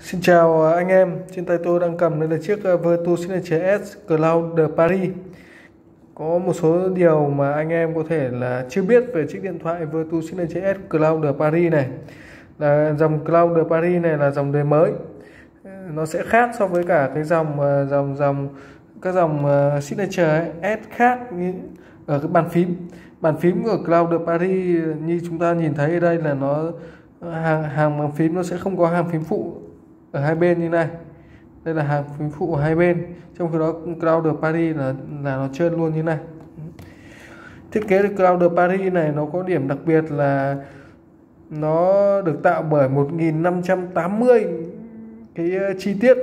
Xin chào anh em, trên tay tôi đang cầm đây là chiếc Vertu Signature S Cloud de Paris. Có một số điều mà anh em có thể là chưa biết về chiếc điện thoại Vertu Signature S Cloud de Paris này. Là dòng Cloud de Paris này là dòng đời mới. Nó sẽ khác so với cả cái các dòng Signature S khác như ở cái bàn phím. Bàn phím của Cloud de Paris như chúng ta nhìn thấy ở đây là nó hàng bàn phím nó sẽ không có hàng phím phụ ở hai bên như này. Đây là hàng phím phụ ở hai bên, trong khi đó Cloud de Paris là nó trơn luôn như này. Thiết kế Cloud de Paris này nó có điểm đặc biệt là nó được tạo bởi 1580 cái chi tiết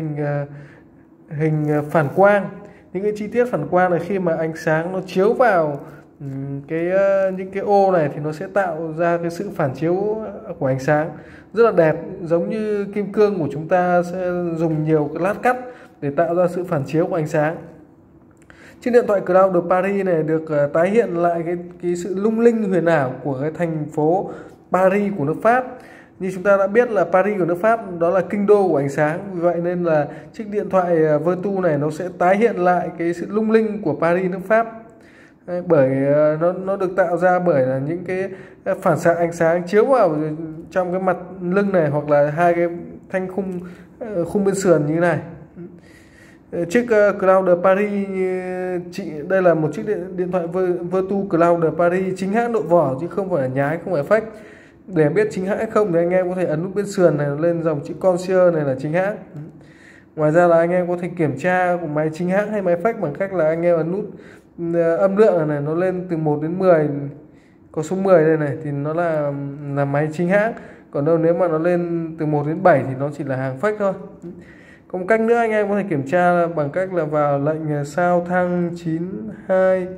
hình phản quang. Những cái chi tiết phản quang này khi mà ánh sáng nó chiếu vào những cái ô này thì nó sẽ tạo ra cái sự phản chiếu của ánh sáng rất là đẹp, giống như kim cương của chúng ta sẽ dùng nhiều cái lát cắt để tạo ra sự phản chiếu của ánh sáng. Chiếc điện thoại Cloud de Paris này được tái hiện lại cái sự lung linh huyền ảo của cái thành phố Paris của nước Pháp. Như chúng ta đã biết là Paris của nước Pháp đó là kinh đô của ánh sáng, vì vậy nên là chiếc điện thoại Vertu này nó sẽ tái hiện lại cái sự lung linh của Paris nước Pháp. Bởi nó được tạo ra bởi là những cái phản xạ ánh sáng chiếu vào trong cái mặt lưng này, hoặc là hai cái thanh khung bên sườn như thế này. Chiếc Cloud de Paris đây là một chiếc điện thoại Vertu Cloud de Paris chính hãng độ vỏ chứ không phải là nhái, không phải fake. Để biết chính hãng hay không thì anh em có thể ấn nút bên sườn này lên dòng chữ Concierge này là chính hãng. Ngoài ra là anh em có thể kiểm tra của máy chính hãng hay máy fake bằng cách là anh em ấn nút âm lượng này, nó lên từ 1 đến 10, có số 10 đây này thì nó là máy chính hãng, còn đâu nếu mà nó lên từ 1 đến 7 thì nó chỉ là hàng fake thôi. Có một cách nữa anh em có thể kiểm tra bằng cách là vào lệnh sao thăng 92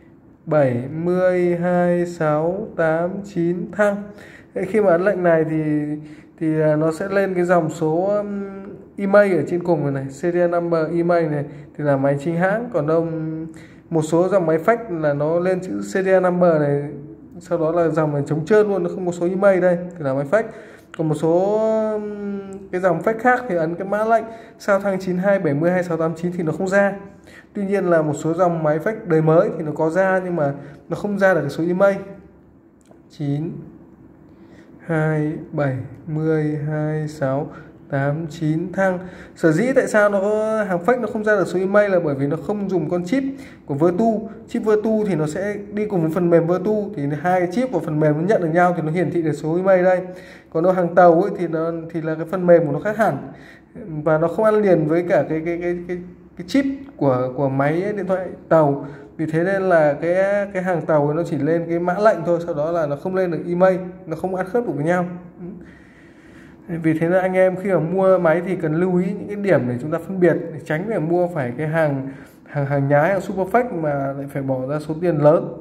70 26 89 thăng. Khi mà ấn lệnh này thì nó sẽ lên cái dòng số email ở trên cùng này, này serial number email này thì là máy chính hãng, còn đâu một số dòng máy fake là nó lên chữ serial number này, sau đó là dòng này trống trơn luôn, nó không có số email đây thì là máy fake. Còn một số cái dòng fake khác thì ấn cái mã lệnh sao thăng 92 70 26 89 thì nó không ra. Tuy nhiên là một số dòng máy fake đời mới thì nó có ra, nhưng mà nó không ra được cái số email 9 2 70 26 89 thăng. Sở dĩ tại sao nó có hàng fake nó không ra được số email là bởi vì nó không dùng con chip của Vertu. Chip Vertu thì nó sẽ đi cùng với phần mềm Vertu, thì hai cái chip và phần mềm nó nhận được nhau thì nó hiển thị được số email đây. Còn nó hàng tàu ấy thì là cái phần mềm của nó khác hẳn và nó không ăn liền với cả cái chip của máy điện thoại tàu. Vì thế nên là cái hàng tàu nó chỉ lên cái mã lệnh thôi, sau đó là nó không lên được email, nó không ăn khớp được với nhau. Vì thế nên anh em khi mà mua máy thì cần lưu ý những cái điểm để chúng ta phân biệt, để tránh phải mua phải cái hàng nhái, hàng super fake mà lại phải bỏ ra số tiền lớn.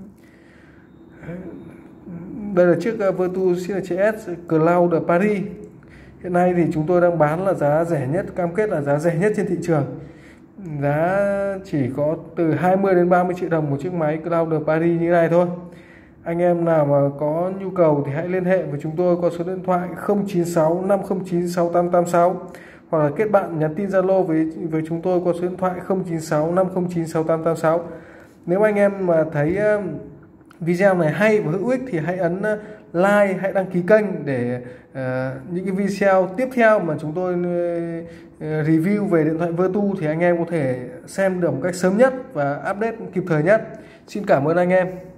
Đây là chiếc Vertu Signature S Cloud de Paris. Hiện nay thì chúng tôi đang bán là giá rẻ nhất, cam kết là giá rẻ nhất trên thị trường. Giá chỉ có từ 20 đến 30 triệu đồng một chiếc máy Cloud de Paris như này thôi. Anh em nào mà có nhu cầu thì hãy liên hệ với chúng tôi qua số điện thoại 096 509 6886, hoặc là kết bạn nhắn tin Zalo với chúng tôi qua số điện thoại 096 509 6886. Nếu anh em mà thấy video này hay và hữu ích thì hãy ấn like, hãy đăng ký kênh để những cái video tiếp theo mà chúng tôi review về điện thoại Vertu thì anh em có thể xem được một cách sớm nhất và update kịp thời nhất. Xin cảm ơn anh em.